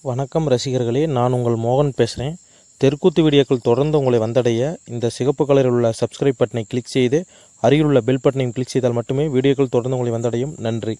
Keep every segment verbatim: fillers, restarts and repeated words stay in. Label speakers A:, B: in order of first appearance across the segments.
A: வணக்கம் ரசிகர்களே, நான் உங்கள் மோகன் பேசுகிறேன். தெருக்கூத்து வீடியோக்கள் தொடர்ந்து உங்களை வந்தடைய இந்த சிகப்பு கலரில் உள்ள சப்ஸ்கிரைப் பட்டனை கிளிக் செய்து அருகில் உள்ள பெல் பட்டனையும் கிளிக் செய்தால் மட்டுமே வீடியோக்கள் தொடர்ந்து உங்களை வந்தடையும். நன்றி.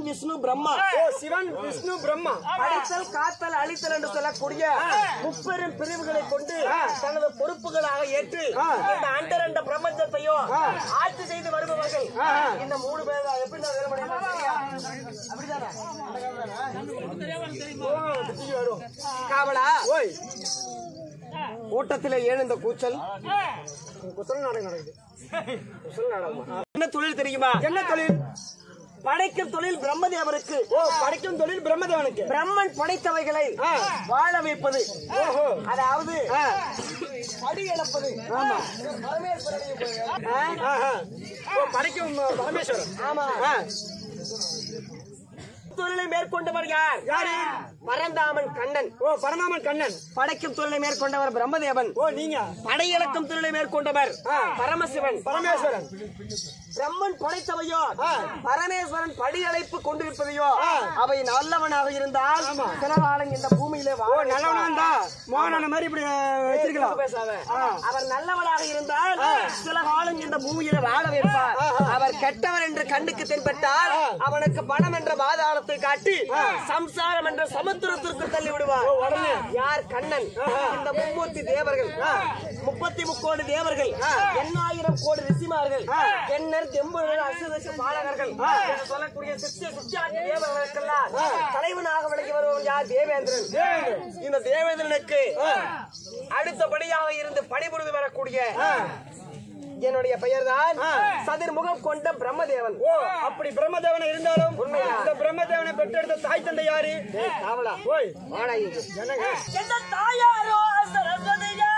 B: விஷ்ணு பிரம்மா.
C: ஓ சிவன் விஷ்ணு பிரம்மா.
B: படைத்தல் காத்தல் அழித்தல் என்று சொல்லக்கூடிய முப்பெரும் பிரிவுகளை கொண்டு தனது பொறுப்புகளாக ஏற்று இந்த அண்டரண்ட பிரபஞ்சத்தையும் ஆட்சி செய்து வருபவர்கள் இந்த மூணு பேர் தான். எப்படி நான் வேலை அப்படிதானே காவலா
C: ஓய்
B: கூட்டத்திலே ஏன் இந்த கூச்சல்?
C: குசல நாடகம் நடக்குது. குசல நாடகமா?
B: என்ன தொழில் தெரியுமா?
C: என்ன தொழில்?
B: படைக்கும் தொழில் பிரம்மதேவனுக்கு.
C: ஓ படைக்கும் தொழில் பிரம்மதேவனுக்கு.
B: பிரம்மன் படைத்தவைகளை வாழ வைப்பது.
C: ஓஹோ
B: அதாவது படி இழப்பது.
C: ஆமா.
B: பரமேஸ்வரன்
C: படைக்கும் பரமேஸ்வரன்.
B: ஆமா. தொழிலை மேற்கொண்டவர் யார்?
C: யாரு?
B: பரந்தாமன் கண்ணன்.
C: ஓ பரந்தாமன் கண்ணன்.
B: படைக்கும் தொழிலை மேற்கொண்டவர் பிரம்மதேவன்.
C: ஓ நீங்க.
B: படையிழக்கும் தொழிலை மேற்கொண்டவர் பரமசிவன்
C: பரமேஸ்வரன்.
B: பிரம்மன் படைத்தவையோ பரமேஸ்வரன் படியழைப்பு கொண்டிருப்பதையோ அவை நல்லவனாக இருந்தால் சில காலம் இந்த பூமியிலே
C: நல்லவனா இருந்தா மோகன மாதிரி இப்படி வச்சிருக்கலாம்.
B: பேசாத. அவர் நல்லவனாக இருந்தால் சில காலம் இந்த பூமியில வாழ வைப்பார். அவர் கெட்டவர் என்று கண்ணுக்கு தென்பட்டால் அவனுக்கு பணம் என்ற பாதாளத்தை காட்டி சம்சாரம் என்ற சமுத்திரத்திற்கு தள்ளி விடுவார். யார்? கண்ணன். இந்த மும்மூர்த்தி தேவர்கள், முப்பத்தி முக்கோடி தேவர்கள், எண்ணாயிரம் கோடி ரிஷிமார்கள், எண்ணர் தெம்புகள், அசுதச பாலகர்கள் என்று சொல்லக்கூடிய சித்திய சித்தியாட்சி தேவர்களுக்கெல்லாம் தலைவனாக விளங்கி வருபவன் யார்? தேவேந்திரன். இந்த தேவேந்திரனுக்கு அடுத்தபடியாக இருந்து பணிபுரிந்து வரக்கூடிய என்னுடைய பெயர் தான் சதுர்முகம் கொண்ட பிரம்மதேவன்.
C: ஓ அப்படி பிரம்மதேவனை இருந்தாலும் இந்த பிரம்மதேவனை பெற்றெடுத்த தாய் தந்தை யாரு?
B: காவலா
C: ஓய்
B: வாடா இங்க.
C: என்னங்க?
B: என்ன தாயாரோ சரஸ்வதியா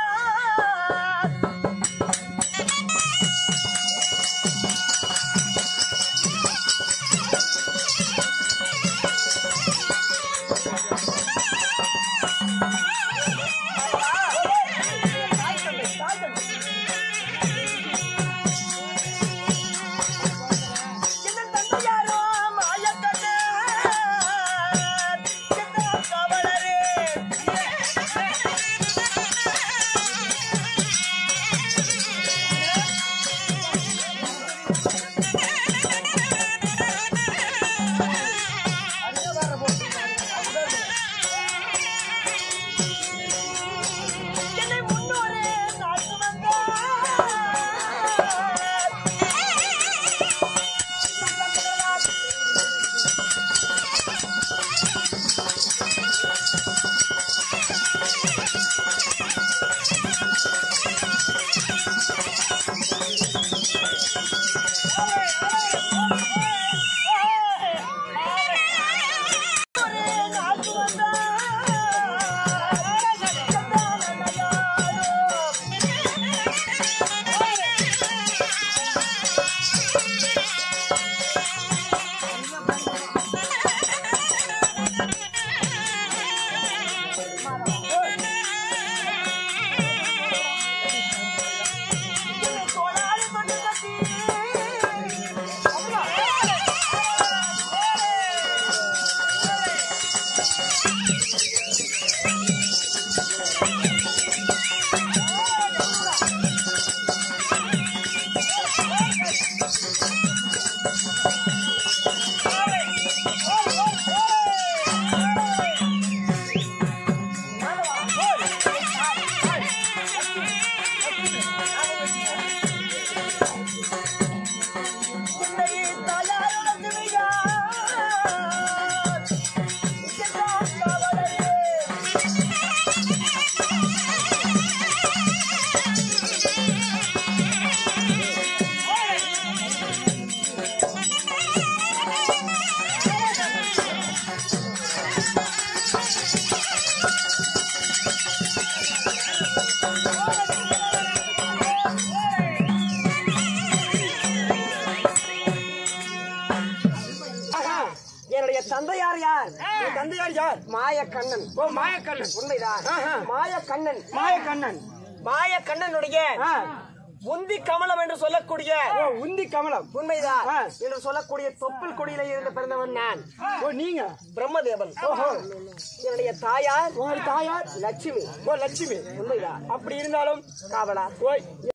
B: தந்தையார் யார்?
C: தந்தையார் யார்?
B: மாயக்கண்ணன்.
C: ஓ மாயக்கண்ணன்.
B: உண்மைதான். மாயக்கண்ணன்.
C: மாயக்கண்ணன்.
B: மாயக்கண்ணனுடைய உந்தி கமலம் என்று சொல்லக்கூடிய
C: உந்தி கமலம்
B: உண்மைதான் என்று சொல்லக்கூடிய தொப்புள் கொடியில இருந்து பிறந்தவன் நான்.
C: ஓ நீங்க
B: பிரம்மதேவன்.
C: ஓஹோ.
B: என்னுடைய தாயார்
C: உங்களுடைய தாயார்
B: லட்சுமி.
C: ஓ லட்சுமி.
B: உண்மைதான்.
C: அப்படி இருந்தாலும்
B: காவலா
C: ஓய்